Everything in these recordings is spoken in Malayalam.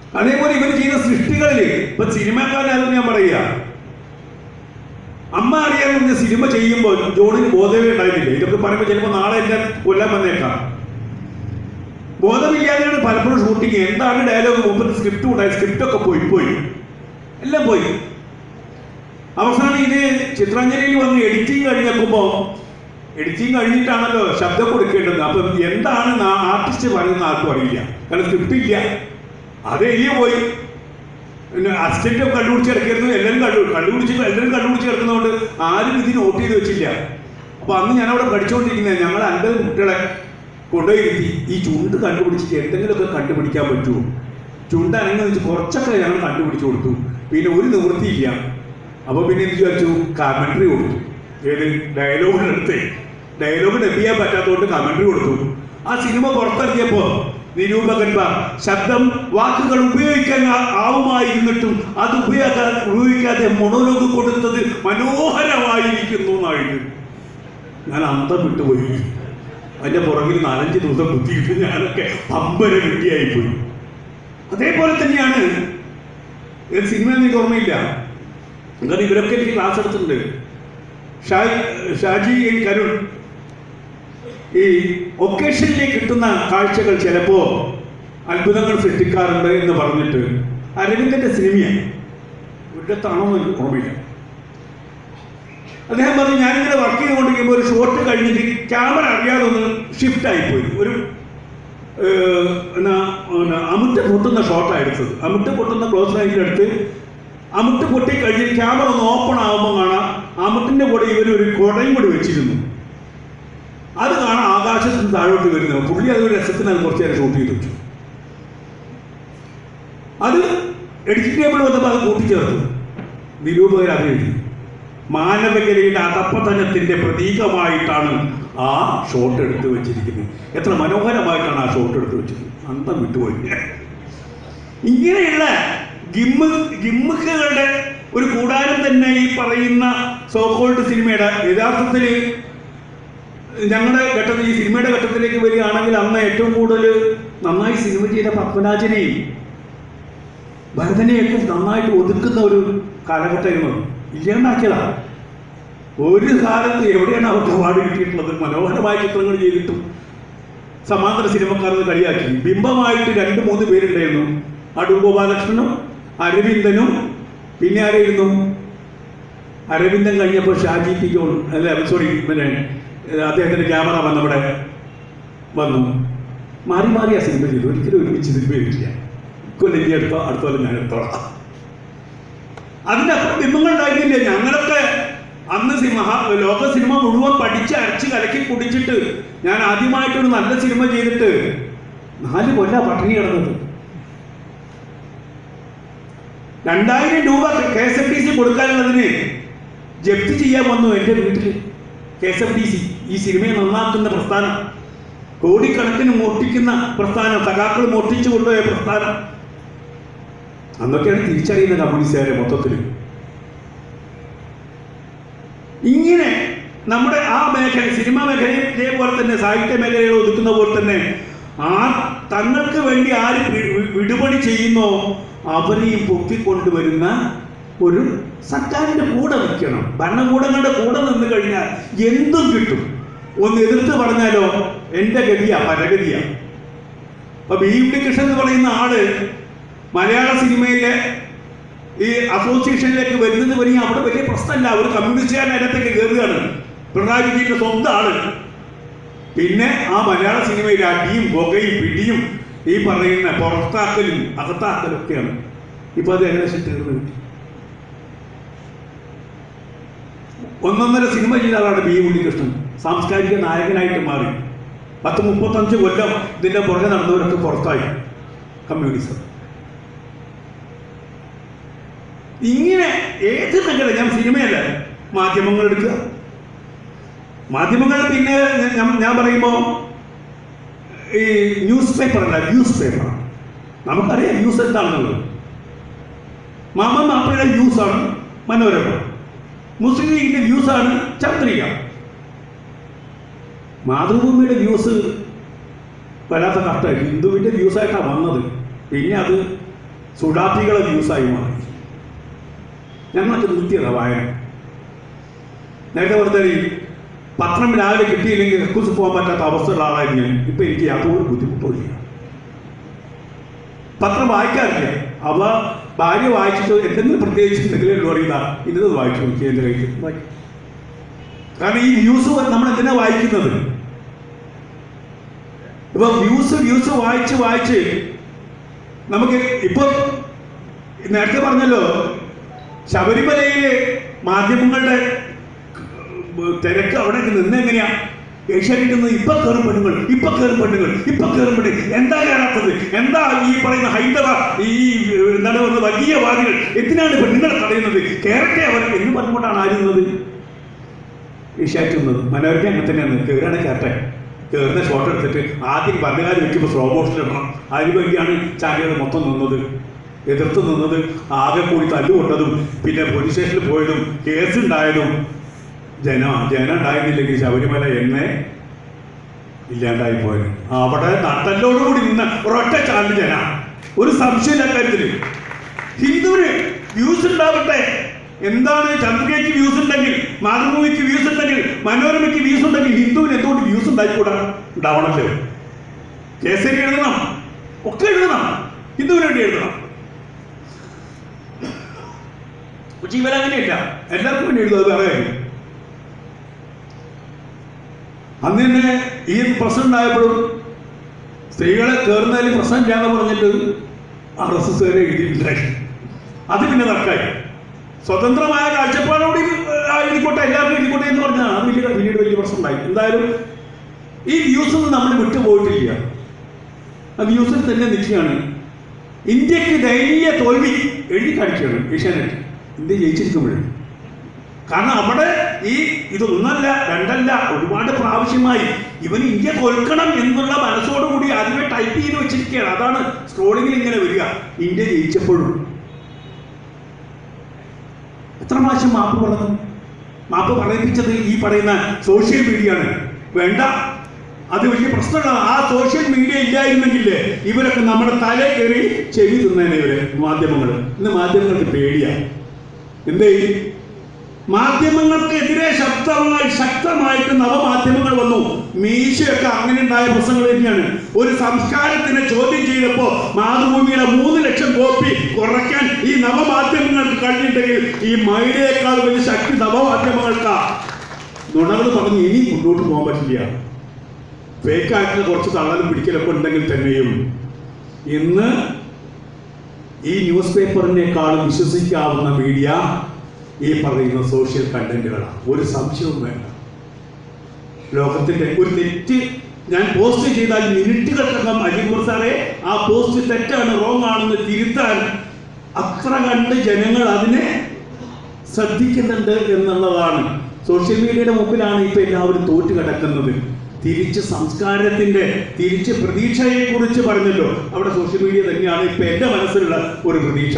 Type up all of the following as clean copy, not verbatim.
അതേപോലെ ഇവർ ചെയ്യുന്ന സൃഷ്ടികളിൽ ഇപ്പൊ സിനിമക്കാരനായിരുന്നു ഞാൻ പറയുക. അമ്മ അറിയാൻ പറഞ്ഞ സിനിമ ചെയ്യുമ്പോൾ ജോണിന് ബോധമേ ഉണ്ടായിരുന്നില്ല. ഇതൊക്കെ പറയുമ്പോൾ ചിലപ്പോൾ നാളെ എന്നെ കൊല്ലാൻ വന്നേക്കാം. ബോധമില്ലാതെയാണ് പലപ്പോഴും ഷൂട്ടിങ്. എന്താണ് ഡയലോഗ്, മുമ്പ് സ്ക്രിപ്റ്റ് ഉണ്ടായി, സ്ക്രിപ്റ്റൊക്കെ പോയി എല്ലാം പോയി. അവസാനം ഇത് ചിത്രാഞ്ജലിയിൽ വന്ന് എഡിറ്റിങ് കഴിഞ്ഞിട്ടാണല്ലോ ശബ്ദം കൊടുക്കേണ്ടത്. അപ്പം എന്താണ് ആർട്ടിസ്റ്റ് പറയുന്ന ആർക്കും അറിയില്ല, കാരണം സ്ക്രിപ്റ്റ് ഇല്ല. അത് എഴുതിയ പോയി. പിന്നെ അസിസ്റ്റന്റ് കണ്ടുപിടിച്ച് കിടക്കരുത്, എല്ലാവരും കണ്ടുപിടിച്ച് കിടക്കുന്നതുകൊണ്ട് ആരും ഇത് നോട്ട് ചെയ്ത് വെച്ചില്ല. അപ്പോൾ അന്ന് ഞാനവിടെ പഠിച്ചുകൊണ്ടിരിക്കുന്നത്, ഞങ്ങൾ 50 കുട്ടികളെ കൊണ്ടുപോയിരുത്തി ഈ ചുണ്ട് കണ്ടുപിടിച്ചിട്ട് എന്തെങ്കിലുമൊക്കെ കണ്ടുപിടിക്കാൻ പറ്റുമോ, ചുണ്ട് അനങ്ങെന്ന് വെച്ച് കുറച്ചൊക്കെ ഞങ്ങൾ കണ്ടുപിടിച്ച് കൊടുത്തു. പിന്നെ ഒരു നിവൃത്തിയില്ല. അപ്പോൾ പിന്നെ എന്ത് വിചാരിച്ചു, കമൻട്രി കൊടുത്തു. ഏത് ഡയലോഗ് ഡബ് ചെയ്യാൻ പറ്റാത്തതുകൊണ്ട് കമൻട്രി കൊടുത്തു. ആ സിനിമ പുറത്തിറങ്ങിയപ്പോൾ നിരൂപകന്മാർ ശബ്ദം വാക്കുകൾ ഉപയോഗിക്കാൻ ആവുമായിരുന്നിട്ടും അത് ഉപയോഗിക്കാതെ മൊണോലോഗ് കൊടുത്തത് മനോഹരമായിരിക്കുന്നു എന്നായിരുന്നു. ഞാൻ അന്തം വിട്ടുപോയി. അതിൻ്റെ പുറകിൽ 4-5 ദിവസം ബുദ്ധിയിട്ട് ഞാനൊക്കെ അമ്പര കിട്ടിയായിപ്പോയി. അതേപോലെ തന്നെയാണ് സിനിമ എനിക്ക് ഓർമ്മയില്ല, കാരണം ഇവരൊക്കെ എനിക്ക് ക്ലാസ് എടുത്തിട്ടുണ്ട്. ഷാജി കരുൺ ഈ ഒക്കേഷനിലേക്ക് കിട്ടുന്ന കാഴ്ചകൾ ചിലപ്പോൾ അത്ഭുതങ്ങൾ സൃഷ്ടിക്കാറുണ്ട് എന്ന് പറഞ്ഞിട്ട് അരവിന്ദൻ്റെ സിനിമയാണ്, ഇവിടത്താണോ എന്ന് ഓർമ്മയില്ല. അദ്ദേഹം പറഞ്ഞു, ഞാനിങ്ങനെ വർക്ക് ചെയ്തുകൊണ്ടിരിക്കുമ്പോൾ ഒരു ഷോട്ട് കഴിഞ്ഞിട്ട് ക്യാമറ അറിയാതെ ഒന്ന് ഷിഫ്റ്റ് ആയിപ്പോയി. ഒരു അമുട്ട് പൊട്ടുന്ന ഷോട്ടാണ് എടുത്തത്. അമുട്ട് പൊട്ടുന്ന ക്ലോസ് റേഞ്ചിലെടുത്ത് അമുട്ട് പൊട്ടി കഴിഞ്ഞ് ക്യാമറ ഒന്ന് ഓപ്പൺ ആകുമ്പോൾ കാണാം അമുട്ടിൻ്റെ കൂടെ ഇവരൊരു കുടയും കൂടി വെച്ചിരുന്നു. അത് കാണാൻ ആകാശത്തിന് താഴോട്ട് വരുന്നത്. പുള്ളി അതൊരു രസത്തിന് അത് കുറച്ച് നേരം ഷൂട്ട് ചെയ്ത് വെച്ചു. അത് എഡിറ്റിംഗ് ടേബിൾ വന്നപ്പോൾ അത് കൂട്ടിച്ചേർത്തു. നിരൂപകർ അത് എഴുതി. മാനവികതയുടെ അധപ്പതനത്തിൻ്റെ പ്രതീകമായിട്ടാണ് ആ ഷോട്ട് എടുത്ത് വെച്ചിരിക്കുന്നത്. എത്ര മനോഹരമായിട്ടാണ് ആ ഷോട്ട് എടുത്ത് വെച്ചിരിക്കുന്നത്. അന്തം വിട്ടുപോയി. ഇങ്ങനെയുള്ള ഗിമ്മുകളുടെ ഒരു കൂടാരം തന്നെ ഈ പറയുന്ന സോക്കോൾഡ് സിനിമയുടെ യഥാർത്ഥത്തിൽ ഞങ്ങളുടെ ഘട്ടത്തിൽ, ഈ സിനിമയുടെ ഘട്ടത്തിലേക്ക് വരികയാണെങ്കിൽ അന്ന് ഏറ്റവും കൂടുതൽ നന്നായി സിനിമ ചെയ്ത പത്മരാജനെയും ഭരതനെയൊക്കെ നന്നായിട്ട് ഒതുക്കുന്ന ഒരു കാലഘട്ടമായിരുന്നു. ഇല്ലാണ്ടാക്കിയതാണ്. ഒരു കാലത്ത് എവിടെയാണ് അവർക്ക് അവാർഡ് കിട്ടിയിട്ടുള്ളത്? മനോഹരമായ ചിത്രങ്ങൾ ചെയ്തിട്ടും സമാന്തര സിനിമക്കാരത് കളിയാക്കി. ബിംബമായിട്ട് 2-3 പേരുണ്ടായിരുന്നു. Adv.Gopalakrishnan, അരവിന്ദനും, പിന്നെ ആരായിരുന്നു? അരവിന്ദൻ കഴിഞ്ഞപ്പോൾ ഷാജി P. അല്ല സോറി, പിന്നെ അദ്ദേഹത്തിൻ്റെ ക്യാമറമാൻ നമ്മുടെ വന്നു. മാറി ആ സിനിമ ചെയ്തു. ഒരിക്കലും ഒരുമിച്ച് സിനിമ ചെയ്തിട്ടില്ല. കൊല്ലം അടുത്ത കൊല്ലം ഞാൻ എടുത്തോളാം. അതിൻ്റെ അപ്പുറം ബിംബങ്ങളുണ്ടായിരുന്നില്ല. ഞങ്ങളൊക്കെ അന്ന് ലോക സിനിമ മുഴുവൻ പഠിച്ച് അരച്ച് കലക്കി കുടിച്ചിട്ട് ഞാൻ ആദ്യമായിട്ടൊരു നല്ല സിനിമ ചെയ്തിട്ട് 4 കൊല്ലം പട്ടിണി കിടന്നത്. 2000 രൂപ KSFTC കൊടുക്കാനുള്ളതിന് ജപ്തി ചെയ്യാൻ വന്നു എൻ്റെ വീട്ടിൽ. KSFTC ഈ സിനിമയെ നന്നാക്കുന്ന പ്രസ്ഥാനം, കോടിക്കണക്കിന് മോഷ്ടിക്കുന്ന പ്രസ്ഥാനം, സഖാക്കൾ മോഷ്ടിച്ചു കൊണ്ടുപോയ പ്രസ്ഥാനം. അന്നൊക്കെയാണ് തിരിച്ചറിയുന്ന കമ്മ്യൂണിസ്റ്റുകാരെ മൊത്തത്തിൽ. ഇങ്ങനെ നമ്മുടെ ആ മേഖല, സിനിമാ മേഖലയിൽ ഇതേപോലെ തന്നെ സാഹിത്യ മേഖലയിൽ ഒതുക്കുന്ന പോലെ തന്നെ തങ്ങൾക്ക് വേണ്ടി ആര് വിടുപണി ചെയ്യുന്നോ അവരെയും പൊക്കിക്കൊണ്ടുവരുന്ന ഒരു സർക്കാരിൻ്റെ കൂടെ നിൽക്കണം. ഭരണകൂടങ്ങളുടെ കൂടെ നിന്ന് കഴിഞ്ഞാൽ എന്തും കിട്ടും. ഒന്ന് എതിർത്ത് പറഞ്ഞാലോ എൻ്റെ പരഗതിയാണ്. അപ്പൊ P.Viswaroopan എന്ന് പറയുന്ന ആള് മലയാള സിനിമയിലെ ഈ അസോസിയേഷനിലേക്ക് വരുന്നത് വരെ അവിടെ വലിയ പ്രശ്നമല്ല. ഒരു കമ്മ്യൂണിസ്റ്റുകാരൻ അതിനകത്തേക്ക് കയറുകയാണ്. പിണറായി വിജയൻ്റെ സ്വന്തം ആള്. പിന്നെ ആ മലയാള സിനിമയിൽ അടിയും പുകയും പിടിയും ഈ പറയുന്ന പുറത്താക്കലും അകത്താക്കലും ഒക്കെയാണ്. ഇപ്പൊ അത് ഏകദേശം തീർന്നു കിട്ടി. 1.5 സിനിമ ചെയ്ത ആളാണ് P.Viswaroopan. സാംസ്കാരിക നായകനായിട്ട് മാറി. 10-35 കൊല്ലം ഇതിൻ്റെ പുറകെ നടന്നവരൊക്കെ പുറത്തായി കമ്മ്യൂണിസം. ഇങ്ങനെ ഏത് മേഖല, ഞാൻ സിനിമയല്ല, മാധ്യമങ്ങൾ എടുക്കുക. മാധ്യമങ്ങൾ പിന്നെ ഞാൻ പറയുമ്പോൾ ഈ ന്യൂസ് പേപ്പറല്ല, ന്യൂസ് പേപ്പറാണ്. നമുക്കറിയാം ന്യൂസ് എന്താണെന്നുള്ളത്. മാപ്പിളയുടെ ന്യൂസാണ് മനോരമ, മുസ്ലിം ലീഗിൻ്റെ ന്യൂസാണ് ചന്ദ്രിക, മാതൃഭൂമിയുടെ ന്യൂസ് വരാത്ത കഷ്ടമായി ഹിന്ദുവിൻ്റെ ന്യൂസായിട്ടാണ് വന്നത്. പിന്നെ അത് സുഡാപ്പികളെ ന്യൂസായി മാറി. ഞങ്ങൾക്ക് നിർത്തിയതാണ് വായന. നേരത്തെ പറഞ്ഞാൽ പത്രം രാവിലെ കിട്ടിയില്ലെങ്കിൽ കക്കൂസ് പോകാൻ പറ്റാത്ത അവസ്ഥയുള്ള ആളായിരുന്നു ഞാൻ. ഇപ്പം എനിക്ക് യാതൊരു ബുദ്ധിമുട്ടില്ല, പത്രം വായിക്കാറില്ല. അവ ഭാര്യ വായിച്ചിട്ട് എന്തെങ്കിലും പ്രത്യേകിച്ചിട്ടുണ്ടെങ്കിലും പറയുന്ന ഇന്നത് വായിച്ചു നോക്കി എൻ്റെ കയ്യിൽ വായിക്കും. കാരണം ഈ വ്യൂസ് നമ്മൾ എന്തിനാ വായിക്കുന്നത്? ഇപ്പൊ വ്യൂസ് വായിച്ച് നമുക്ക് ഇപ്പൊ നേരത്തെ പറഞ്ഞല്ലോ, ശബരിമലയിലെ മാധ്യമങ്ങളുടെ തിരക്ക് അവിടെ നിന്നെങ്ങനെയാ ഏഷ്യാനെറ്റ് ഇപ്പൊ കയറും പെണ്ണുങ്ങൾ. എന്താ കയറാത്തത്? എന്താ ഈ പറയുന്ന ഹൈന്ദവ ഈ എന്താണ് പറയുന്നത് വലിയ വാദികൾ എന്തിനാണ് പെണ്ണുങ്ങളെ തടയുന്നത്? കയറട്ടെ അവർ എന്ന് പറഞ്ഞുകൊണ്ടാണ് ആരുന്നത് ഏഷ്യാനെറ്റ്. മനോരമ അങ്ങനെ തന്നെയാണ്, കയറാണ് കയറട്ടെ. കയറുന്ന ഷോട്ട് എടുത്തിട്ട് ആദ്യം ഭരണകാലം വെക്കുമ്പോൾ സ്ലോ മോഷൻ ഇടണം. അതിന് വേണ്ടിയാണ് ചാനലുകൾ മൊത്തം നിന്നത്, എതിർത്ത് നിന്നത്, ആകെ കൂടി തല്ലുകൊണ്ടതും പിന്നെ പോലീസ് സ്റ്റേഷനിൽ പോയതും കേസുണ്ടായതും. ജനം ഉണ്ടായിരുന്നില്ലെങ്കിൽ ശബരിമല എന്നെ ഇല്ലാണ്ടായി പോയത്. അവിടെ നട്ടലോടുകൂടി നിന്ന ഒരൊറ്റ ചാനൽ ജന, ഒരു സംശയമില്ല കാര്യത്തിൽ. ഹിന്ദുവിന് വ്യൂസ് ഉണ്ടാവട്ടെ. എന്താണ് ചന്ദ്രികയ്ക്ക് വ്യൂസ് ഉണ്ടെങ്കിൽ, മാതൃഭൂമിക്ക് വ്യൂസ് ഉണ്ടെങ്കിൽ, മനോരമയ്ക്ക് വ്യൂസ് ഉണ്ടെങ്കിൽ ഹിന്ദുവിന് എന്തുകൊണ്ട് വ്യൂസ് ഉണ്ടായിക്കൂടാ? ഉണ്ടാവണല്ലോ. കേസരി എഴുതണം, ഒക്കെ എഴുതണം, ഹിന്ദുവിന് വേണ്ടി എഴുതണം. പക്ഷെ ഇവരങ്ങനെയില്ല, എല്ലാവർക്കും വേണ്ടി എഴുതും. അത് വേറെ കാര്യം. അന്ന് തന്നെ ഈ പ്രശ്നം ഉണ്ടായപ്പോഴും സ്ത്രീകളെ കയറുന്നതിൽ പ്രശ്നം ഇല്ലാന്ന് പറഞ്ഞിട്ട് RSS വരെ എഴുതിയിട്ടുണ്ടായി. അത് പിന്നെ നടക്കായി. സ്വതന്ത്രമായ കാഴ്ചപ്പാടോടെ എഴുതിക്കോട്ടെ, എല്ലാവർക്കും എഴുതിക്കോട്ടെ എന്ന് പറഞ്ഞാൽ അത് പിന്നീട് വലിയ പ്രശ്നം ഉണ്ടായി. എന്തായാലും ഈ വ്യൂസൊന്നും നമ്മൾ വിട്ടുപോയിട്ടില്ല, ആ വ്യൂസിൽ തന്നെ നിൽക്കുകയാണ്. ഇന്ത്യക്ക് ദയനീയ തോൽവി എഴുതി കാണിക്കുകയാണ് ഏഷ്യാനെറ്റ് ഇന്ത്യ ജയിച്ചിരിക്കുമ്പോഴും. കാരണം അവിടെ ഇതൊന്നല്ല രണ്ടല്ല ഒരുപാട് പ്രാവശ്യമായി ഇവൻ ഇന്ത്യ തോൽക്കണം എന്നുള്ള മനസ്സോടുകൂടി ആദ്യമേ ടൈപ്പ് ചെയ്ത് വെച്ചിരിക്കുകയാണ്. അതാണ് സ്ക്രോളിങ്ങിൽ ഇങ്ങനെ വരിക. ഇന്ത്യ ജയിച്ചപ്പോഴും എത്ര പ്രാവശ്യം മാപ്പ് പറഞ്ഞു? മാപ്പ് പറയിപ്പിച്ചത് ഈ പറയുന്ന സോഷ്യൽ മീഡിയ ആണ്. വേണ്ട, അത് വലിയ പ്രശ്നമാണ്. ആ സോഷ്യൽ മീഡിയ ഇല്ലായിരുന്നെങ്കിലേ ഇവരൊക്കെ നമ്മുടെ തല കയറി ചെവി തിന്നേനെ ഇവര് മാധ്യമങ്ങൾ. ഇന്ന് മാധ്യമങ്ങൾക്ക് പേടിയാണ്. എന്തേ? മാധ്യമങ്ങൾക്കെതിരെ ശക്തമായിട്ട് നവമാധ്യമങ്ങൾ വന്നു. മീശയൊക്കെ അങ്ങനെ ഉണ്ടായ പ്രശ്നങ്ങൾ തന്നെയാണ്. ഒരു സംസ്കാരത്തിനെ ചോദ്യം ചെയ്തപ്പോൾ മാതൃഭൂമിയുടെ 3 ലക്ഷം കോപ്പി കുറയ്ക്കാൻ ഈ നവമാധ്യമങ്ങൾക്ക് കഴിഞ്ഞിട്ടുണ്ടെങ്കിൽ ഈ മൈഡിയേക്കാൾ വലിയ ശക്തി നവമാധ്യമങ്ങൾക്കാ. നുണകൾ പറഞ്ഞ് ഇനി മുന്നോട്ട് പോകാൻ പറ്റില്ല. ഫേക്കായിട്ടുള്ള കുറച്ച് തള്ളലും പിടിക്കലൊക്കെ ഉണ്ടെങ്കിൽ തന്നെയും ഇന്ന് ഈ ന്യൂസ് പേപ്പറിനേക്കാളും വിശ്വസിക്കാവുന്ന മീഡിയ ഈ പറയുന്ന സോഷ്യൽ കണ്ടന്റുകളാണ്. ഒരു സംശയവും വേണ്ട. ലോകത്തിന്റെ ഒരു തെറ്റ് ഞാൻ പോസ്റ്റ് ചെയ്താൽ മിനിറ്റുകൾക്കകം അജിമൂർ സാറേ ആ പോസ്റ്റ് തെറ്റാണ്, റോങ് ആണെന്ന് തിരുത്താൻ അത്ര കണ്ട് ജനങ്ങൾ അതിനെ ശ്രദ്ധിക്കുന്നുണ്ട് എന്നുള്ളതാണ്. സോഷ്യൽ മീഡിയയുടെ മുമ്പിലാണ് ഇപ്പൊ എല്ലാവരും തോറ്റു കിടക്കുന്നത്. തിരിച്ച് സംസ്കാരത്തിന്റെ തിരിച്ച് പ്രതീക്ഷയെ കുറിച്ച് പറഞ്ഞല്ലോ, അവിടെ സോഷ്യൽ മീഡിയ തന്നെയാണ് ഇപ്പൊ എന്റെ മനസ്സിലുള്ള ഒരു പ്രതീക്ഷ.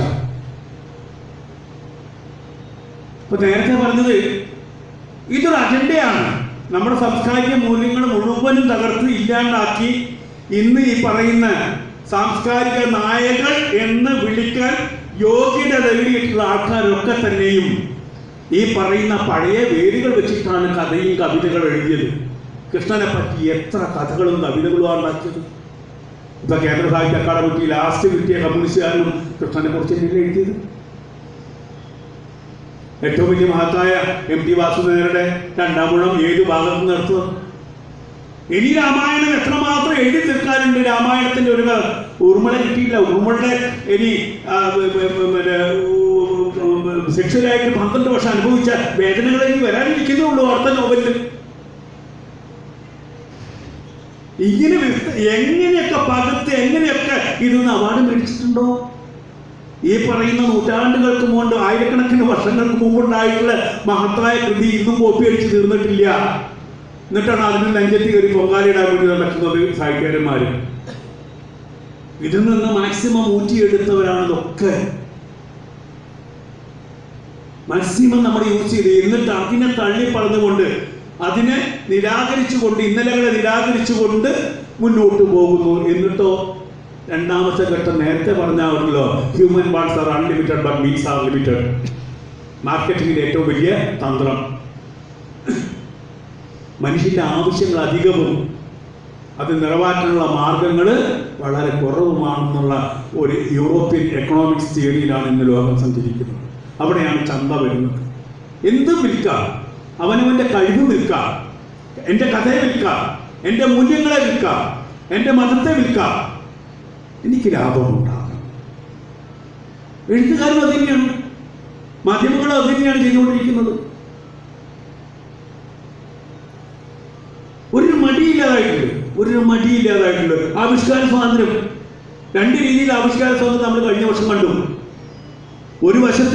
ഇപ്പൊ നേരത്തെ പറഞ്ഞത് ഇതൊരു അജണ്ടയാണ്. നമ്മുടെ സാംസ്കാരിക മൂല്യങ്ങൾ മുഴുവനും തകർത്ത് ഇല്ലാണ്ടാക്കി ഇന്ന് ഈ പറയുന്ന സാംസ്കാരിക നായകൾ എന്ന് വിളിക്കാൻ യോഗ്യത നേടിയിട്ടുള്ള ആൾക്കാരൊക്കെ തന്നെയും ഈ പറയുന്ന പഴയ വേരുകൾ വെച്ചിട്ടാണ് കഥയും കവിതകൾ എഴുതിയത്. കൃഷ്ണനെ പറ്റി എത്ര കഥകളും കവിതകളുമാണ് ഉണ്ടാക്കിയത്. ഇപ്പൊ കേന്ദ്ര സാഹിത്യ അക്കാദമിക്ക് ലാസ്റ്റ് കിട്ടിയ കമ്മ്യൂണിസ്റ്റുകാരനും കൃഷ്ണനെ കുറിച്ച് തന്നെയല്ലേ എഴുതിയത്. ഏറ്റവും വലിയ മഹത്തായ M.T. വാസുദേവരുടെ 2-ാം ഊഴം ഏത് ഭാഗത്ത് നിർത്തുന്നത്? ഇനി രാമായണം എത്രമാത്രം എഴുതി തീർക്കാനുണ്ട്. രാമായണത്തിന്റെ ഒരു ഊർമ്മള കിട്ടിയില്ല. ഊർമ്മളുടെ ഇനി സെക്ഷലായിട്ട് 12 വർഷം അനുഭവിച്ച വേദനകളിൽ വരാനിരിക്കുന്നേ ഉള്ളൂ അടുത്ത നോവലിൽ. ഇങ്ങനെ എങ്ങനെയൊക്കെ പകർത്ത് എങ്ങനെയൊക്കെ ഇതൊന്ന് അവാർഡ് മേടിച്ചിട്ടുണ്ടോ? ഈ പറയുന്ന നൂറ്റാണ്ടുകൾക്ക് മുമ്പ് ആയിരക്കണക്കിന് വർഷങ്ങൾക്ക് മുമ്പുണ്ടായിട്ടുള്ള മഹത്തായ കൃതി ഇന്നും കോപ്പി അടിച്ച് തീർന്നിട്ടില്ല. എന്നിട്ടാണ് അതിന് ലഞ്ചത്തി കയറി പൊങ്കാലിടാൻ വേണ്ടി നടക്കുന്നത് സാഹിത്യകാരന്മാര്. ഇതിൽ നിന്ന് മാക്സിമം ഊറ്റിയെടുത്തവരാണ് ഇതൊക്കെ. മാക്സിമം നമ്മൾ യൂസ് ചെയ്ത് എന്നിട്ട് അതിനെ തള്ളി പറഞ്ഞുകൊണ്ട് അതിനെ നിരാകരിച്ചുകൊണ്ട് ഇന്നലകളെ നിരാകരിച്ചുകൊണ്ട് മുന്നോട്ട് പോകുന്നു. എന്നിട്ടോ രണ്ടാമത്തെ ഘട്ടം നേരത്തെ പറഞ്ഞാണല്ലോ, human wants are unlimited but means are limited. മാർക്കറ്റിങ്ങിൻ്റെ ഏറ്റവും വലിയ തന്ത്രം. മനുഷ്യൻ്റെ ആവശ്യങ്ങൾ അധികവും അത് നിറവേറ്റാനുള്ള മാർഗങ്ങൾ വളരെ കുറവുമാണെന്നുള്ള ഒരു യൂറോപ്യൻ എക്കണോമിക്സ് തിയറിയിലാണ് ഇന്ന് ലോകം സഞ്ചരിക്കുന്നത്. അവിടെയാണ് ചന്ത വരുന്നത്. എന്തും വിൽക്കാം, അവനവൻ്റെ കഴിവ് വിൽക്കാം, എൻ്റെ കഥയെ വിൽക്കാം, എൻ്റെ മൂല്യങ്ങളെ വിൽക്കാം, എൻ്റെ മതത്തെ വിൽക്കാം, എനിക്ക് ലാഭമുണ്ടാകും. എഴുത്തുകാരും അത് തന്നെയാണ്, മാധ്യമങ്ങളും അത് തന്നെയാണ് ചെയ്തുകൊണ്ടിരിക്കുന്നത്. ഒരു മടിയില്ലാതായിട്ടുണ്ട്. ആവിഷ്കാര സ്വാതന്ത്ര്യം, രണ്ട് രീതിയിൽ ആവിഷ്കാര സ്വാതന്ത്ര്യം നമ്മൾ കഴിഞ്ഞ വർഷം കണ്ടു. ഒരു വശത്ത്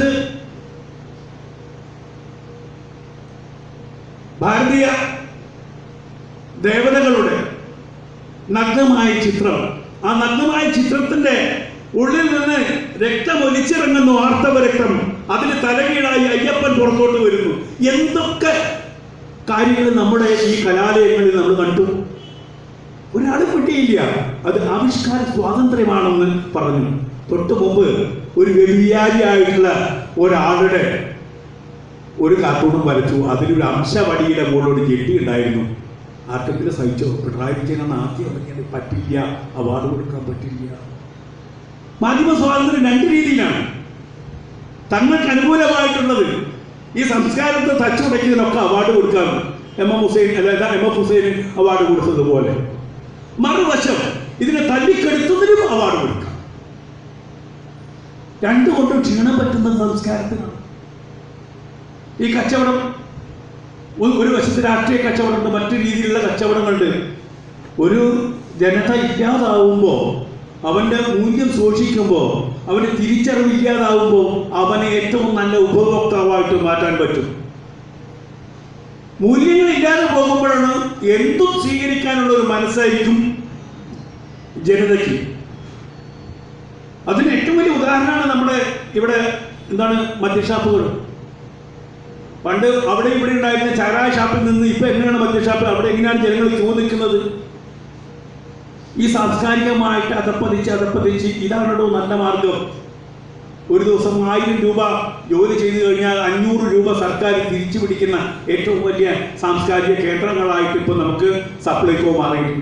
ഭാരതീയ ദേവതകളുടെ നഗ്നമായ ചിത്രം, ആ നഗ്നമായ ചിത്രത്തിന്റെ ഉള്ളിൽ നിന്ന് രക്തം ഒലിച്ചിറങ്ങുന്നു, ആർത്തവ രക്തം. അതിന് തലകീഴായി അയ്യപ്പൻ പുറത്തോട്ട് വരുന്നു. എന്തൊക്കെ കാര്യങ്ങൾ നമ്മുടെ ഈ കലാലയങ്ങളിൽ നമ്മൾ കണ്ടു. ഒരാൾ കിട്ടിയില്ല. അത് ആവിഷ്കാര സ്വാതന്ത്ര്യമാണെന്ന് പറഞ്ഞു. തൊട്ട് മുമ്പ് ഒരു വ്യഭിചാരിയായിട്ടുള്ള ഒരാളുടെ ഒരു കാർട്ടൂണും വരച്ചു. അതിലൊരു അംശവടിയുടെ മുകളിലൊരു ജെട്ടി ഉണ്ടായിരുന്നു. ആർക്കെങ്കിലും സഹിച്ചോ? പിണറായി വിജയനാണ് ആദ്യം പറഞ്ഞത് പറ്റില്ല, അവാർഡ് കൊടുക്കാൻ പറ്റില്ല. മാധ്യമ സ്വാതന്ത്ര്യം രണ്ട് രീതിയിലാണ്. തങ്ങൾക്ക് അനുകൂലമായിട്ടുള്ളത് ഈ സംസ്കാരത്തെ തച്ചുടയ്ക്കുന്നതിനൊക്കെ അവാർഡ് കൊടുക്കാം. എം എഫ് ഹുസൈന് അവാർഡ് കൊടുത്തതുപോലെ. മറുവശം ഇതിനെ തല്ലിക്കെടുത്തതിനും അവാർഡ് കൊടുക്കാം. രണ്ടുകൊണ്ടും ക്ഷീണം പറ്റുന്ന സംസ്കാരത്തിനാണ് ഈ കച്ചവടം. ഒരു വശത്ത് രാഷ്ട്രീയ കച്ചവടമുണ്ട്, മറ്റു രീതിയിലുള്ള കച്ചവടങ്ങളുണ്ട്. ഒരു ജനത ഇല്ലാതാവുമ്പോൾ, അവൻ്റെ മൂല്യം സൂക്ഷിക്കുമ്പോൾ, അവന് തിരിച്ചറിവില്ലാതാവുമ്പോൾ അവനെ ഏറ്റവും നല്ല ഉപഭോക്താവായിട്ട് മാറ്റാൻ പറ്റും. മൂല്യങ്ങൾ ഇല്ലാതെ പോകുമ്പോഴാണ് എന്തും സ്വീകരിക്കാനുള്ള ഒരു മനസ്സായിരിക്കും ജനതയ്ക്ക്. അതിന് ഏറ്റവും വലിയ ഉദാഹരണമാണ് നമ്മുടെ ഇവിടെ മദ്യഷാപ്പുകൾ. പണ്ട് അവിടെ ഇവിടെ ഉണ്ടായിരുന്ന ചാരായ ഷാപ്പിൽ നിന്ന് ഇപ്പൊ എങ്ങനെയാണ് മദ്യഷാപ്പ്? അവിടെ എങ്ങനെയാണ് ജനങ്ങൾ ചോദിക്കുന്നത്? ഈ സാംസ്കാരികമായിട്ട് അതപ്പതിച്ച് ഇതാണോ നല്ല മാർഗം? ഒരു ദിവസം 1000 രൂപ ജോലി ചെയ്തു കഴിഞ്ഞാൽ 500 രൂപ സർക്കാർ തിരിച്ചു പിടിക്കുന്ന ഏറ്റവും വലിയ സാംസ്കാരിക കേന്ദ്രങ്ങളായിട്ട് ഇപ്പൊ നമുക്ക് സപ്ലൈകോ മാറിയിട്ടുണ്ട്.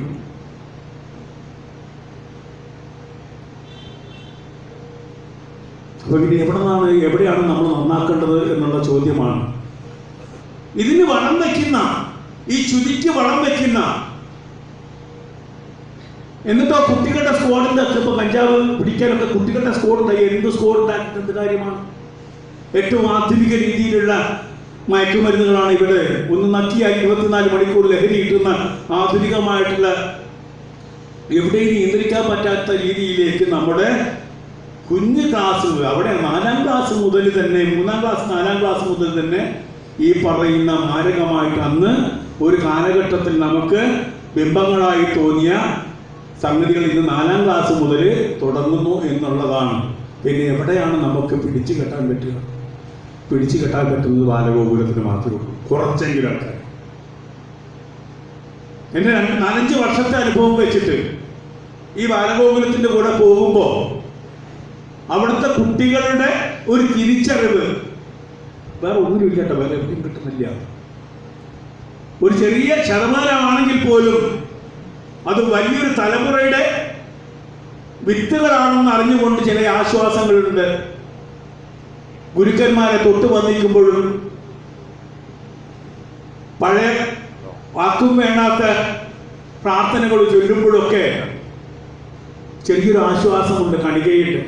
അപ്പൊ ഇത് എവിടെയാണ് നമ്മൾ നന്നാക്കേണ്ടത് എന്നുള്ള ചോദ്യമാണ്. ഇതിന് വളം വയ്ക്കുന്ന, ഈ ചുതിക്ക് വളം വയ്ക്കുന്ന, എന്നിട്ടോ കുട്ടികളുടെ സ്ക്വാഡിന്റെ ഒക്കെ ഇപ്പൊ കഞ്ചാവ് പിടിക്കാനൊക്കെ കുട്ടികളുടെ സ്ക്വാഡുണ്ടായി. എന്ത് സ്ക്വാഡ് ഉണ്ടാക്കിയിട്ട് എന്ത് കാര്യമാണ്? ഏറ്റവും ആധുനിക രീതിയിലുള്ള മയക്കുമരുന്നുകളാണ് ഇവിടെ. ഒന്ന് നക്കിയായി 24 മണിക്കൂർ ലഹരി കിട്ടുന്ന ആധുനികമായിട്ടുള്ള, എവിടെയും നിയന്ത്രിക്കാൻ പറ്റാത്ത രീതിയിലേക്ക് നമ്മുടെ കുഞ്ഞു ക്ലാസ്സുകൾ, അവിടെ 4ാം ക്ലാസ് മുതൽ തന്നെ, 3ാം ക്ലാസ് 4ാം ക്ലാസ് മുതൽ തന്നെ ഈ പറയുന്ന മാരകമായിട്ട് അന്ന് ഒരു കാലഘട്ടത്തിൽ നമുക്ക് ബിംബങ്ങളായി തോന്നിയ സംഗതികൾ ഇന്ന് 4ാം ക്ലാസ് മുതൽ തുടങ്ങുന്നു എന്നുള്ളതാണ്. പിന്നെ എവിടെയാണ് നമുക്ക് പിടിച്ചു കെട്ടാൻ പറ്റുക? പിടിച്ചു കെട്ടാൻ പറ്റുന്നത് ബാലഗോകുലത്തിന് മാത്രമേ ഉള്ളൂ, കുറച്ചെങ്കിലും ആൾക്കാർ. എൻ്റെ 4-5 വർഷത്തെ അനുഭവം വെച്ചിട്ട് ഈ ബാലഗോകുലത്തിൻ്റെ കൂടെ പോകുമ്പോൾ അവിടുത്തെ കുട്ടികളുടെ ഒരു തിരിച്ചറിവ് വേറെ ഒന്നിനും ഇല്ല കേട്ടോ, വേറെ എവിടെയും കിട്ടുന്നില്ല. ഒരു ചെറിയ ശതമാനമാണെങ്കിൽ പോലും അത് വലിയൊരു തലമുറയുടെ വിത്തുകളാണെന്ന് അറിഞ്ഞുകൊണ്ട് ചില ആശ്വാസങ്ങളുണ്ട്. ഗുരുക്കന്മാരെ തൊട്ട് വന്നിക്കുമ്പോഴും പഴയ വാക്കും വേണ്ടാത്ത പ്രാർത്ഥനകൾ ചൊല്ലുമ്പോഴൊക്കെ ചെറിയൊരു ആശ്വാസമുണ്ട്, കണികയുണ്ട്.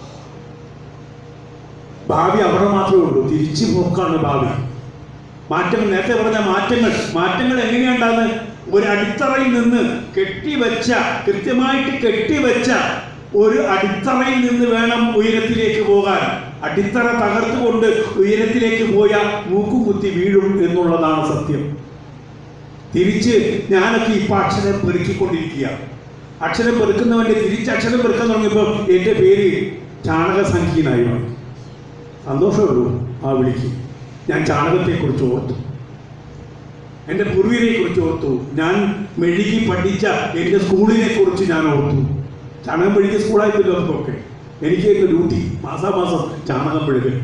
ഭാവി അവിടെ മാത്രമേ ഉള്ളൂ, തിരിച്ചു പോക്കാണ് ഭാവി. മാറ്റങ്ങൾ, നേരത്തെ പറഞ്ഞ മാറ്റങ്ങൾ എങ്ങനെയുണ്ടാകുന്നത്? ഒരു അടിത്തറയിൽ നിന്ന് കൃത്യമായിട്ട് കെട്ടിവെച്ച ഒരു അടിത്തറയിൽ നിന്ന് വേണം ഉയരത്തിലേക്ക് പോകാൻ. അടിത്തറ തകർത്തുകൊണ്ട് ഉയരത്തിലേക്ക് പോയാൽ മൂക്കുകുത്തി വീഴും എന്നുള്ളതാണ് സത്യം. തിരിച്ച് ഞാനൊക്കെ ഇപ്പൊ അക്ഷരം പെറുക്കിക്കൊണ്ടിരിക്കുക. അക്ഷരം പെറുക്കുന്നവന്റെ തിരിച്ചക്ഷരം പെറുക്കാൻ തുടങ്ങിയപ്പോൾ എൻ്റെ പേര് ചാണകസംഖ്യനായി മാറി. സന്തോഷമുള്ളൂ ആ വിളിക്ക്. ഞാൻ ചാണകത്തെക്കുറിച്ച് ഓർത്തു, എൻ്റെ പൂർവികരെ കുറിച്ച് ഓർത്തു, ഞാൻ മെഴുകി പഠിച്ച എൻ്റെ സ്കൂളിനെ കുറിച്ച് ഞാൻ ഓർത്തു. ചാണകം പിഴുകിയ സ്കൂളായിട്ടില്ല അതൊക്കെ. എനിക്ക് ഡ്യൂട്ടി മാസാമാസം ചാണകം പിഴുകൽ.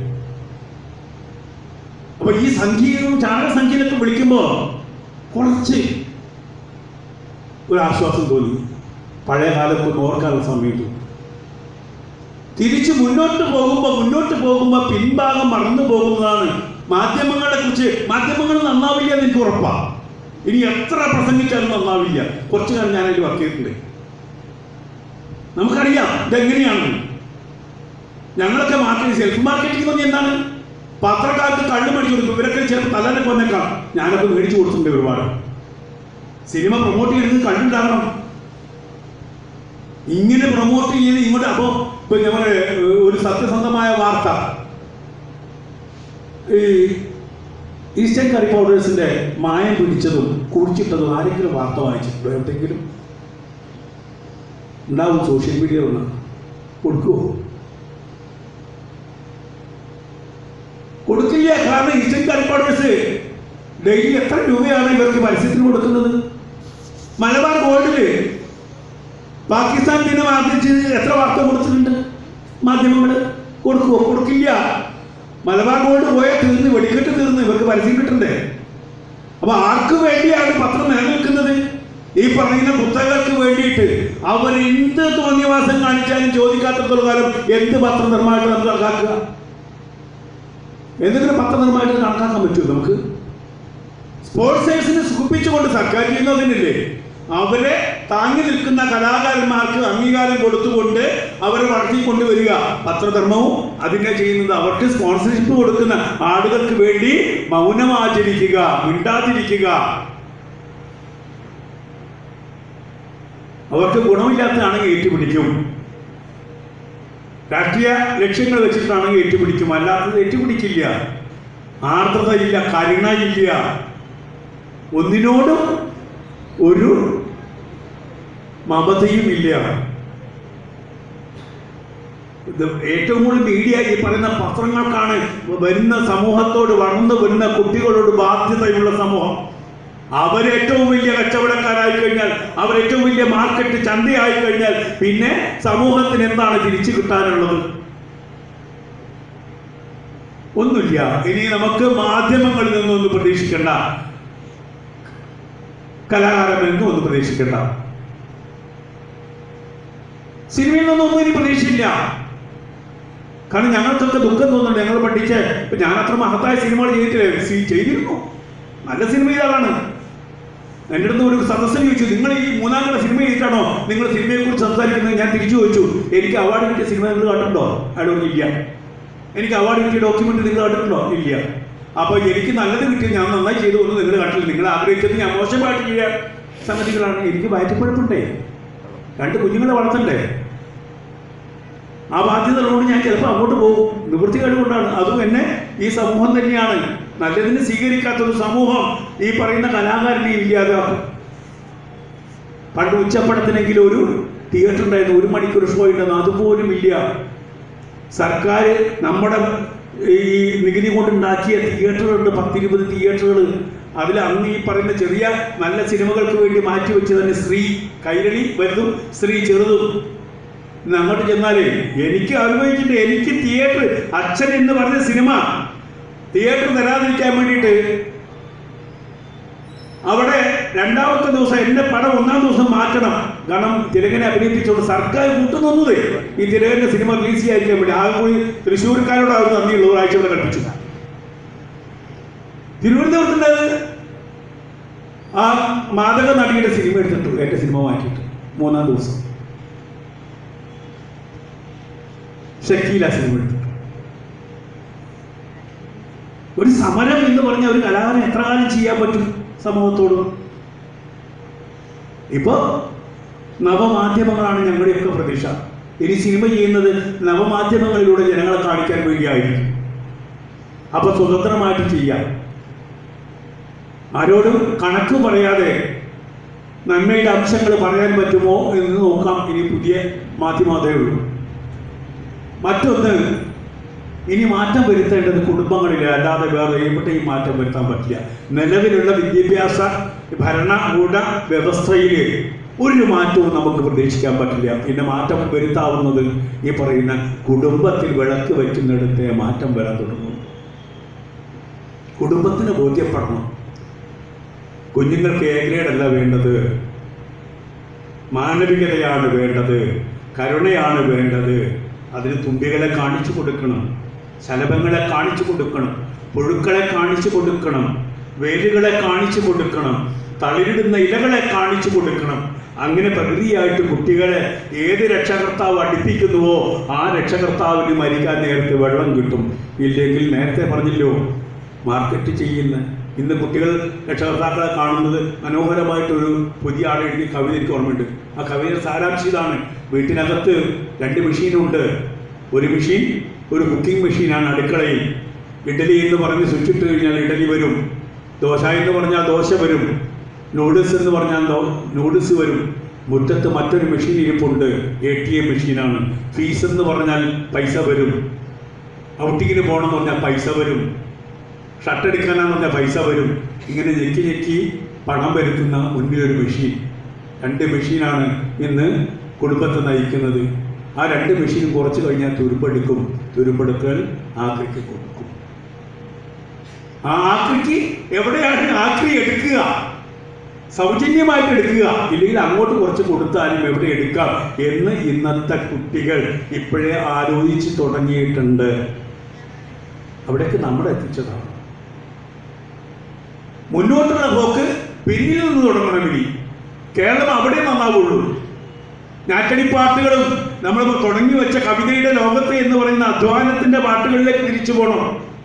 അപ്പൊ ഈ സംഖ്യയും ചാണകസംഖ്യയിലൊക്കെ വിളിക്കുമ്പോൾ കുറച്ച് ഒരാശ്വാസം തോന്നി. പഴയ കാലത്ത് ഓർക്കാനുള്ള സമയത്ത് തിരിച്ച് മുന്നോട്ട് പോകുമ്പോൾ പിൻഭാഗം മറന്നു പോകുന്നതാണ്. മാധ്യമങ്ങളെ കുറിച്ച് മാധ്യമങ്ങൾ നന്നാവില്ല എന്ന് എനിക്ക് ഉറപ്പാണ്. ഇനി എത്ര പ്രസംഗിച്ചാലും നന്നാവില്ല. കുറച്ചു കാലം ഞാനതിൽ വർക്ക് ചെയ്തിട്ടുണ്ട്. നമുക്കറിയാം ഇതെങ്ങനെയാണ്. ഞങ്ങളൊക്കെ സെൽഫ് മാർക്കറ്റിംഗ് എന്ന് പറഞ്ഞാൽ എന്താണ്? പത്രക്കാർക്ക് കള്ളു മേടിച്ചു കൊടുക്കും. ഇവരൊക്കെ ചിലപ്പോൾ തലനൊക്കെ വന്നേക്കാം. ഞാനൊക്കെ മേടിച്ചു കൊടുത്തിട്ടുണ്ട് ഒരുപാട്. സിനിമ പ്രൊമോട്ട് ചെയ്യുന്നത് കണ്ടുണ്ടാകണം. ഇങ്ങനെ പ്രൊമോട്ട് ചെയ്ത് ഇങ്ങോട്ട്. അപ്പോൾ ഇപ്പൊ ഞങ്ങൾ ഒരു സത്യസന്ധമായ വാർത്ത, ഈ ഈസ്റ്റേൺ കറി പൗഡേഴ്സിന്റെ മായം പിടിച്ചതും കുടിച്ചിട്ടതും ആരെങ്കിലും വാർത്ത വായിച്ചിട്ടുണ്ടോ? എവിടെയെങ്കിലും ഉണ്ടാവും. സോഷ്യൽ മീഡിയ ഒന്ന് കൊടുക്കുമോ? കൊടുക്കില്ല. കാരണം ഈസ്റ്റേൺ കറി പൗഡേഴ്സ് ഡെയിലി എത്ര രൂപയാണ് ഇവർക്ക് പരസ്യത്തിന് കൊടുക്കുന്നത്? മലബാർ ഗോൾഡില് പാകിസ്ഥാൻ ദിനം ആദരിച്ച് എത്ര വാർത്ത കൊടുത്തിട്ടുണ്ട് മാധ്യമങ്ങൾ? കൊടുക്കുമോ? കൊടുക്കില്ല. മലബാർ ഗോൾഡ് പോയാൽ തീർന്ന്, വെടിക്കെട്ട് തീർന്ന്, ഇവർക്ക് പരസ്യം കിട്ടണ്ടേ? അപ്പൊ ആർക്ക് വേണ്ടിയാണ് പത്രം നിലനിൽക്കുന്നത്? ഈ പറയുന്ന പുസ്തകങ്ങൾക്ക് വേണ്ടിയിട്ട്. അവർ എന്ത് തോന്നിയവാസം കാണിച്ചാലും ചോദിക്കാത്തത്തോളം കാലം എന്ത് പത്രനിർമ്മാണമായിട്ട് നമുക്ക് കണക്കാക്കുക? എന്തെങ്കിലും പത്രനിർമ്മാണമായിട്ട് കണക്കാക്കാൻ പറ്റുമോ നമുക്ക്? സ്പോൺസേഴ്സിനെ സുഖിപ്പിച്ചുകൊണ്ട് സർക്കാർ ചെയ്യുന്നതിനില്ലേ, അവരെ താങ്ങി നിൽക്കുന്ന കലാകാരന്മാർക്ക് അംഗീകാരം കൊടുത്തുകൊണ്ട് അവരെ വളർത്തിക്കൊണ്ടുവരിക. പത്രധർമ്മവും അതിനെ ചെയ്യുന്നത്. അവർക്ക് സ്പോൺസർഷിപ്പ് കൊടുക്കുന്ന ആളുകൾക്ക് വേണ്ടി മൗനമാചരിക്കുക, മിണ്ടാതിരിക്കുക. അവർക്ക് ഗുണമില്ലാത്തതാണെങ്കിൽ ഏറ്റുപിടിക്കും. രാഷ്ട്രീയ ലക്ഷ്യങ്ങൾ വെച്ചിട്ടാണെങ്കിൽ ഏറ്റുപിടിക്കും. അല്ലാത്തത് ഏറ്റുപിടിക്കില്ല. ആർദ്രതയില്ല, കരുണയില്ല, ഒന്നിനോടും ഒരു മമതയും ഇല്ല. ഏറ്റവും കൂടുതൽ മീഡിയ ഈ പറയുന്ന പത്രങ്ങൾക്കാണ് വരുന്ന സമൂഹത്തോട്, വളർന്നു വരുന്ന കുട്ടികളോട് ബാധ്യതയുള്ള സമൂഹം. അവരേറ്റവും വലിയ കച്ചവടക്കാരായി കഴിഞ്ഞാൽ, അവരേറ്റവും വലിയ മാർക്കറ്റ് ചന്തയായി കഴിഞ്ഞാൽ പിന്നെ സമൂഹത്തിന് എന്താണ് തിരിച്ചു കിട്ടാനുള്ളത്? ഒന്നുമില്ല. ഇനി നമുക്ക് മാധ്യമങ്ങളിൽ നിന്നൊന്നും പ്രതീക്ഷിക്കേണ്ട, കലാകാരനിൽ നിന്നും ഒന്നും പ്രതീക്ഷിക്കേണ്ട, സിനിമയിൽ നിന്നൊന്നും ഇനി പ്രതീക്ഷയില്ല. കാരണം ഞങ്ങൾക്കൊക്കെ ദുഃഖം തോന്നുന്നുണ്ട്. ഞങ്ങൾ പഠിച്ച് ഇപ്പൊ ഞാൻ അത്ര മഹത്തായ സിനിമകൾ ചെയ്തിരുന്നു. നല്ല സിനിമ ഇതാണ്. എൻ്റെ അടുത്ത് ഒരു സദസ്സിന് ചോദിച്ചു, നിങ്ങൾ ഈ മൂന്നാം കട സിനിമ ചെയ്തിട്ടാണോ നിങ്ങൾ സിനിമയെ കുറിച്ച് സംസാരിക്കുന്നത്? ഞാൻ തിരിച്ചു ചോദിച്ചു, എനിക്ക് അവാർഡ് കിട്ടിയ സിനിമ നിങ്ങൾ കണ്ടിട്ടുണ്ടോ? അയാൾ ഇല്ല. എനിക്ക് അവാർഡ് കിട്ടിയ ഡോക്യുമെന്റ് നിങ്ങൾ കണ്ടിട്ടുണ്ടോ? ഇല്ല. അപ്പോൾ എനിക്ക് നല്ലത് കിട്ടിയത് ഞാൻ നന്നായി ചെയ്തു ഒന്നും നിങ്ങൾ കണ്ടില്ല. നിങ്ങൾ ആഗ്രഹിച്ചത് ഞാൻ മോശമായിട്ട് ചെയ്യാൻ സംഗതികളാണ്. എനിക്ക് വയറ്റിപ്പഴപ്പുണ്ടേ, 2 കുഞ്ഞുങ്ങളെ വളർത്തണ്ടേ? ആ ബാധ്യതകളോട് ഞാൻ ചിലപ്പോൾ അങ്ങോട്ട് പോകും. നിവൃത്തികേട് കൊണ്ടാണ്. അതും എന്നെ ഈ സമൂഹം തന്നെയാണ്. നല്ലതിന് സ്വീകരിക്കാത്തൊരു സമൂഹം ഈ പറയുന്ന കലാകാരനെ ഇല്ലാതാക്കും. പണ്ട് ഉച്ചപ്പടത്തിനെങ്കിലും ഒരു തിയേറ്റർ ഉണ്ടായിരുന്നു, 1 മണിക്കൂർ ഷോ ഉണ്ടെന്ന്, അതുപോലും ഇല്ല. സർക്കാർ നമ്മുടെ ഈ നികുതി കൊണ്ടുണ്ടാക്കിയ തിയേറ്ററുകളുണ്ട്, 10-20 തിയേറ്ററുകൾ. അതിൽ അന്ന് ഈ പറയുന്ന ചെറിയ നല്ല സിനിമകൾക്ക് വേണ്ടി മാറ്റിവെച്ച് തന്നെ ശ്രീ കൈരളി വലുതും ശ്രീ ചെറുതും. അങ്ങോട്ട് ചെന്നാലേ എനിക്ക് അനുഭവിച്ചിട്ട് എനിക്ക് തിയേറ്റർ അച്ഛൻ എന്ന് പറഞ്ഞ സിനിമ തിയേറ്റർ തരാതിരിക്കാൻ വേണ്ടിയിട്ട് അവിടെ 2ാമത്തെ ദിവസം എൻ്റെ പടം 1ാം ദിവസം മാറ്റണം. കാരണം തിലകനെ അഭിനയിപ്പിച്ചുകൊണ്ട് സർക്കാർ കൂട്ടുന്നത് ഈ തിലകന്റെ സിനിമ റിലീസ് ചെയ്യാതിരിക്കാൻ വേണ്ടി. ആകെ കൂടി തൃശ്ശൂർക്കാരോടാണ് നന്ദിയുള്ള ഒരാഴ്ച ഇവിടെ കൽപ്പിച്ചു. തിരുവനന്തപുരത്തുണ്ടായത് ആ മാതക നടിയുടെ സിനിമ എടുത്തിട്ടു, എൻ്റെ സിനിമ മാറ്റിയിട്ട് 3ാം ദിവസം ഷക്കീല സിനിമ എടുത്തിട്ടു. ഒരു സമരം എന്ന് പറഞ്ഞ ഒരു കലാകാരൻ എത്ര കാലം ചെയ്യാൻ പറ്റും സമൂഹത്തോട്? ഇപ്പൊ നവമാധ്യമങ്ങളാണ് ഞങ്ങളുടെയൊക്കെ പ്രതീക്ഷ. ഇനി സിനിമ ചെയ്യുന്നത് നവമാധ്യമങ്ങളിലൂടെ ജനങ്ങളെ കാണിക്കാൻ വേണ്ടിയായിരിക്കും. അപ്പൊ സ്വതന്ത്രമായിട്ട് ചെയ്യാം. ആരോടും കണക്ക് പറയാതെ നന്മയുടെ അംശങ്ങൾ പറയാൻ പറ്റുമോ എന്ന് നോക്കാം. ഇനി പുതിയ മാധ്യമതേ ഉള്ളൂ. മറ്റൊന്ന്, ഇനി മാറ്റം വരുത്തേണ്ടത് കുടുംബങ്ങളിൽ, അല്ലാതെ വേറെ എവിടെയും മാറ്റം വരുത്താൻ പറ്റില്ല. നിലവിലുള്ള വിദ്യാഭ്യാസ ഭരണകൂട വ്യവസ്ഥയിൽ ഒരു മാറ്റവും നമുക്ക് പ്രതീക്ഷിക്കാൻ പറ്റില്ല. പിന്നെ മാറ്റം വരുത്താവുന്നത് ഈ പറയുന്ന കുടുംബത്തിൽ വിളക്ക് വയ്ക്കുന്നിടത്തെ മാറ്റം വരാൻ തുടങ്ങും. കുടുംബത്തിന് ബോധ്യപ്പെടണം, കുഞ്ഞുങ്ങൾക്ക് എ ഗ്രേഡല്ല വേണ്ടത്, മാനവികതയാണ് വേണ്ടത്, കരുണയാണ് വേണ്ടത്. അതിന് തുമ്പികളെ കാണിച്ചു കൊടുക്കണം, ശലഭങ്ങളെ കാണിച്ചു കൊടുക്കണം, പുഴുക്കളെ കാണിച്ചു കൊടുക്കണം, വേരുകളെ കാണിച്ചു കൊടുക്കണം, തളിരിടുന്ന ഇലകളെ കാണിച്ചു കൊടുക്കണം. അങ്ങനെ പ്രകൃതിയായിട്ട് കുട്ടികളെ ഏത് രക്ഷകർത്താവ് അടുപ്പിക്കുന്നുവോ ആ രക്ഷകർത്താവിന് മരിക്കാൻ നേരത്തെ വെള്ളം കിട്ടും. ഇല്ലെങ്കിൽ നേരത്തെ പറഞ്ഞല്ലോ, മാർക്കറ്റ് ചെയ്യുന്ന ഇന്ന് കുട്ടികൾ രക്ഷകർത്താക്കളെ കാണുന്നത് മനോഹരമായിട്ടൊരു പുതിയ ആൾ എഴുതിയ കവിത എനിക്ക് ഓർമ്മയുണ്ട്. ആ കവിതയുടെ സാരാംശം ഇതാണ്: വീട്ടിനകത്ത് 2 മെഷീനുണ്ട്. ഒരു മെഷീൻ ഒരു കുക്കിംഗ് മെഷീനാണ് അടുക്കളയിൽ. ഇഡലി എന്ന് പറഞ്ഞ് സ്വിച്ചിട്ട് കഴിഞ്ഞാൽ ഇഡലി വരും, ദോശ എന്ന് പറഞ്ഞാൽ ദോശ വരും, നൂഡിൽസ് എന്ന് പറഞ്ഞാൽ നൂഡിൽസ് വരും. മുറ്റത്ത് മറ്റൊരു മെഷീൻ ഇരിപ്പുണ്ട്, ATM മെഷീനാണ്. ഫീസ് എന്ന് പറഞ്ഞാൽ പൈസ വരും, ഔട്ടിങ്ങിന് പോകണമെന്ന് പറഞ്ഞാൽ പൈസ വരും, ഷർട്ട് എടുക്കാനാന്ന് പറഞ്ഞാൽ പൈസ വരും. ഇങ്ങനെ ഞെക്കി ഞെക്കി പണം വരുത്തുന്ന മുൻപിലൊരു മെഷീൻ. 2 മെഷീനാണ് ഇന്ന് കുടുംബത്തെ നയിക്കുന്നത്. ആ 2 മെഷീനും കുറച്ച് കഴിഞ്ഞാൽ തുരുമ്പെടുക്കും. തുരുമ്പെടുക്കൽ ആക്രിക്ക് കൊടുക്കും. ആ ആക്രിക്ക് എവിടെയാണ് ആക്രി എടുക്കുക? സൗജന്യമായിട്ട് എടുക്കുക, ഇല്ലെങ്കിൽ അങ്ങോട്ട് കുറച്ച് കൊടുത്താലും എവിടെ എടുക്കാം എന്ന് ഇന്നത്തെ കുട്ടികൾ ഇപ്പോഴേ ആലോചിച്ച് തുടങ്ങിയിട്ടുണ്ട്. അവിടേക്ക് നമ്മൾ എത്തിച്ചതാണ്. മുന്നോട്ടുള്ള പോക്ക് പിന്നിൽ നിന്ന് തുടങ്ങണമെങ്കിൽ കേരളം അവിടെ നന്നാവുള്ളൂ. ഞാറ്റടിപ്പാട്ടുകളും നമ്മൾ തുടങ്ങി വെച്ച കവിതയുടെ ലോകത്തെ എന്ന് പറയുന്ന അധ്വാനത്തിന്റെ പാട്ടുകളിലേക്ക് തിരിച്ചു പോകണം.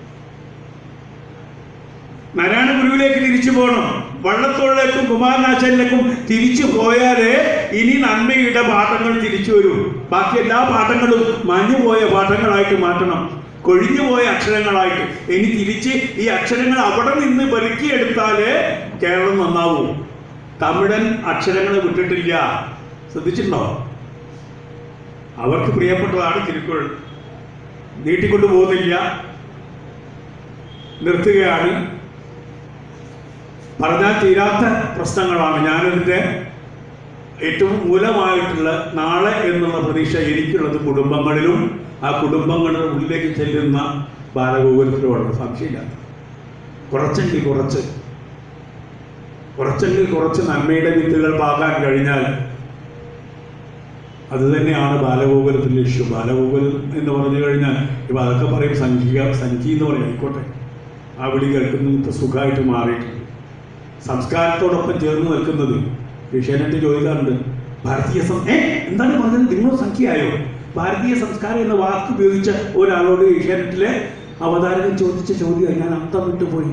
നാരായണ ഗുരുവിലേക്ക് തിരിച്ചു പോകണം. വള്ളത്തോളിലേക്കും കുമാരനാശാനിലേക്കും തിരിച്ചു പോയാലേ ഇനി നന്മയുടെ പാഠങ്ങൾ തിരിച്ചു വരൂ. ബാക്കി എല്ലാ പാഠങ്ങളും മഞ്ഞുപോയ പാഠങ്ങളായിട്ട് മാറ്റണം, കൊഴിഞ്ഞുപോയ അക്ഷരങ്ങളായിട്ട്. ഇനി തിരിച്ച് ഈ അക്ഷരങ്ങൾ അവിടെ നിന്ന് പെറുക്കിയെടുത്താലേ കേരളം നന്നാവൂ. തമിഴൻ അക്ഷരങ്ങൾ വിട്ടിട്ടില്ല, ശ്രദ്ധിച്ചിട്ടുണ്ടോ? അവർക്ക് പ്രിയപ്പെട്ടതാണ് തിരുക്കുറൾ. നീട്ടിക്കൊണ്ടു പോകുന്നില്ല, നിർത്തുകയാണ്. പറഞ്ഞാൽ തീരാത്ത പ്രശ്നങ്ങളാണ്. ഞാനതിൻ്റെ ഏറ്റവും മൂലമായിട്ടുള്ള നാളെ എന്നുള്ള പ്രതീക്ഷ എനിക്കുള്ളത് കുടുംബങ്ങളിലും ആ കുടുംബങ്ങളുടെ ഉള്ളിലേക്ക് ചെല്ലുന്ന ബാലഗോകുലത്തിലുമാണ്. സംശയമില്ലാത്ത കുറച്ചെങ്കിൽ കുറച്ച് നന്മയുടെ വിത്തുകൾ പാകാൻ കഴിഞ്ഞാൽ അത് തന്നെയാണ് ബാലഗോകുലത്തിൻ്റെ ലക്ഷ്യം. ബാലഗോകുലം എന്ന് പറഞ്ഞു കഴിഞ്ഞാൽ ഇപ്പം അതൊക്കെ പറയും സഞ്ചി എന്ന് പറയും, ആയിക്കോട്ടെ. ആ വിളി കേൾക്കുന്നത് ഇപ്പോൾ സുഖമായിട്ട് മാറിയിട്ടുണ്ട്. സംസ്കാരത്തോടൊപ്പം ചേർന്ന് നിൽക്കുന്നത്. ഏഷ്യാനെറ്റ് ചോദിക്കാറുണ്ട്, ഭാരതീയ എന്താണ് പറഞ്ഞത്, നിങ്ങൾ സംഖ്യയായോ? ഭാരതീയ സംസ്കാരം എന്ന വാക്ക് ഉപയോഗിച്ച ഒരാളോട് ഏഷ്യാനെറ്റിലെ അവതാരകൻ ചോദിച്ച ചോദ്യം ഞാൻ അർത്ഥം വിട്ടുപോയി.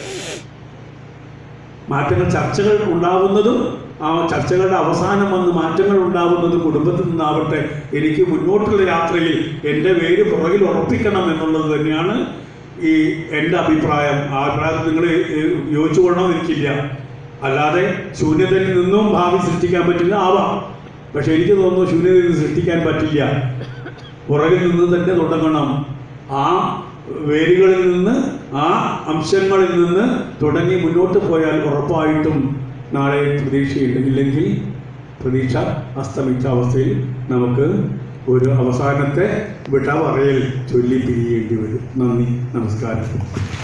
മാറ്റങ്ങൾ, ചർച്ചകൾ ഉണ്ടാവുന്നതും ആ ചർച്ചകളുടെ അവസാനം വന്ന് മാറ്റങ്ങൾ ഉണ്ടാവുന്നതും കുടുംബത്തിൽ നിന്നാവട്ടെ. എനിക്ക് മുന്നോട്ടുള്ള യാത്രയിൽ എൻ്റെ വേര് പുറകിൽ ഉറപ്പിക്കണം എന്നുള്ളത് തന്നെയാണ് ഈ എൻ്റെ അഭിപ്രായം. ആ അഭിപ്രായത്തിൽ നിങ്ങൾ യോജിച്ചു കൊള്ളണമെന്നിരിക്കില്ല. അല്ലാതെ ശൂന്യതയിൽ നിന്നും ഭാവി സൃഷ്ടിക്കാൻ പറ്റില്ല, ആവാം. പക്ഷെ എനിക്ക് തോന്നുന്നു ശൂന്യതയിൽ നിന്ന് സൃഷ്ടിക്കാൻ പറ്റില്ല. പുറകിൽ നിന്ന് തന്നെ തുടങ്ങണം. ആ വേരുകളിൽ നിന്ന്, ആ അംശങ്ങളിൽ നിന്ന് തുടങ്ങി മുന്നോട്ട് പോയാൽ ഉറപ്പായിട്ടും നാളെ പ്രതീക്ഷയുണ്ട്. ഇല്ലെങ്കിൽ പ്രതീക്ഷ അസ്തമിച്ച അവസ്ഥയിൽ നമുക്ക് ഒരു അവസാനത്തെ വിട പറയൽ ചൊല്ലി പിരിയേണ്ടി വരും. നന്ദി, നമസ്കാരം.